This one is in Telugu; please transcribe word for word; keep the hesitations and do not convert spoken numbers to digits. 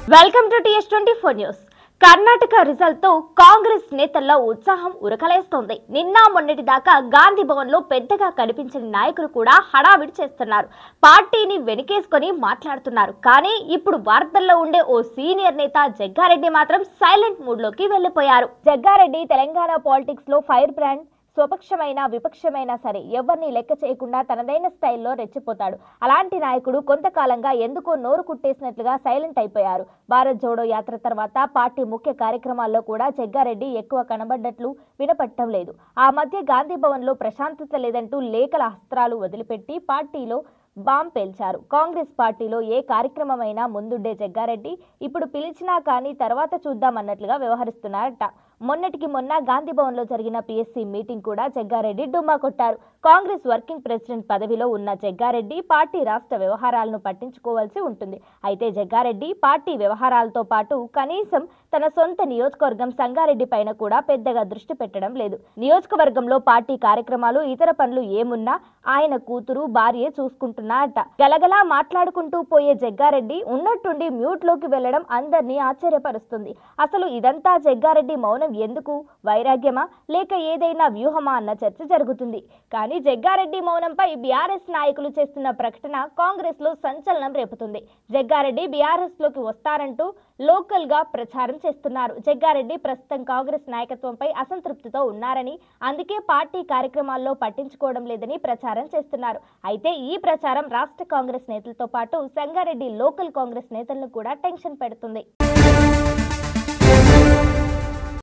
Welcome to TS twenty four news. Karnataka result తో కాంగ్రెస్ నేతల్లో ఉత్సాహం ఉరకలేస్తోంది. నిన్న మొన్నటి దాకా గాంధీ భవన్ లో పెద్దగా కనిపించని నాయకులు కూడా హడావిడి చేస్తున్నారు. పార్టీని వెనకేసుకొని మాట్లాడుతున్నారు. కానీ ఇప్పుడు వార్తల్లో ఉండే ఓ సీనియర్ నేత జగ్గారెడ్డి మాత్రం సైలెంట్ మూడ్ లోకి వెళ్లిపోయారు. జగ్గారెడ్డి తెలంగాణ పాలిటిక్స్ లో ఫైర్ బ్రాండ్. స్వపక్షమైన విపక్షమైన సరే ఎవరిని లెక్క చేయకుండా తనదైన స్టైల్లో రెచ్చిపోతాడు. అలాంటి నాయకుడు కొంతకాలంగా ఎందుకో నోరు కుట్టేసినట్లుగా సైలెంట్ అయిపోయారు. భారత్ జోడో యాత్ర తర్వాత పార్టీ ముఖ్య కార్యక్రమాల్లో కూడా జగ్గారెడ్డి ఎక్కువ కనబడ్డట్లు వినపట్టం లేదు. ఆ మధ్య గాంధీ భవన్ లో ప్రశాంతత లేదంటూ లేఖల అస్త్రాలు వదిలిపెట్టి పార్టీలో బాంబ్ పేల్చారు. కాంగ్రెస్ పార్టీలో ఏ కార్యక్రమమైనా ముందుండే జగ్గారెడ్డి ఇప్పుడు పిలిచినా కానీ తర్వాత చూద్దామన్నట్లుగా వ్యవహరిస్తున్నారట. మొన్నటికి మొన్న గాంధీ భవన్ లో జరిగిన పిఎస్సి మీటింగ్ కూడా జగ్గారెడ్డి డుమ్మా కొట్టారు. కాంగ్రెస్ వర్కింగ్ ప్రెసిడెంట్ పదవిలో ఉన్న జగ్గారెడ్డి పార్టీ రాష్ట్ర వ్యవహారాలను పట్టించుకోవాల్సి ఉంటుంది. అయితే జగ్గారెడ్డి పార్టీ వ్యవహారాలతో పాటు కనీసం తన సొంత నియోజకవర్గం సంగారెడ్డి పైన కూడా పెద్దగా దృష్టి పెట్టడం లేదు. నియోజకవర్గంలో పార్టీ కార్యక్రమాలు ఇతర పనులు ఏమున్నా ఆయన కూతురు భార్యే చూసుకుంటున్నారట. గలగలా మాట్లాడుకుంటూ పోయే జగ్గారెడ్డి ఉన్నట్టుండి మ్యూట్ లోకి వెళ్లడం అందరినీ ఆశ్చర్యపరుస్తుంది. అసలు ఇదంతా జగ్గారెడ్డి మౌనం ఎందుకు? వైరాగ్యమా లేక ఏదైనా వ్యూహమా అన్న చర్చ జరుగుతుంది. కానీ జగ్గారెడ్డి మౌనంపై బీఆర్ఎస్ నాయకులు చేస్తున్న ప్రకటన కాంగ్రెస్ లో సంచలనం రేపుతుంది. జగ్గారెడ్డి బీఆర్ఎస్ లోకి వస్తారంటూ లోకల్ గా ప్రచారం చేస్తున్నారు. జగ్గారెడ్డి ప్రస్తుతం కాంగ్రెస్ నాయకత్వంపై అసంతృప్తితో ఉన్నారని, అందుకే పార్టీ కార్యక్రమాల్లో పట్టించుకోవడం లేదని ప్రచారం చేస్తున్నారు. అయితే ఈ ప్రచారం రాష్ట్ర కాంగ్రెస్ నేతలతో పాటు సంగారెడ్డి లోకల్ కాంగ్రెస్ నేతలను కూడా టెన్షన్ పెడుతుంది.